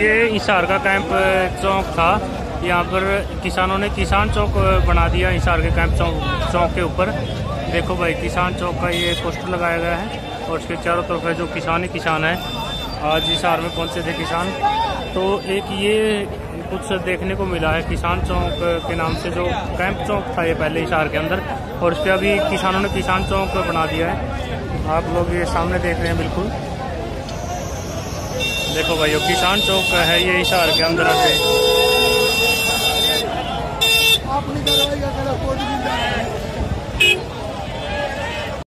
ये हिसार का कैंप चौक था। यहाँ पर किसानों ने किसान चौक बना दिया हिसार के कैंप चौक के ऊपर। देखो भाई, किसान चौक का ये पोस्टर लगाया गया है और उसके चारों तरफ है जो किसान ही किसान है। आज हिसार में पहुँचे थे किसान, तो एक ये कुछ देखने को मिला है किसान चौक के नाम से, जो कैंप चौक था ये पहले हिसार के अंदर, और उस पर अभी किसानों ने किसान चौक बना दिया है। आप लोग ये सामने देख रहे हैं बिल्कुल। देखो भाई, किसान चौक है ये हिसार के अंदर से।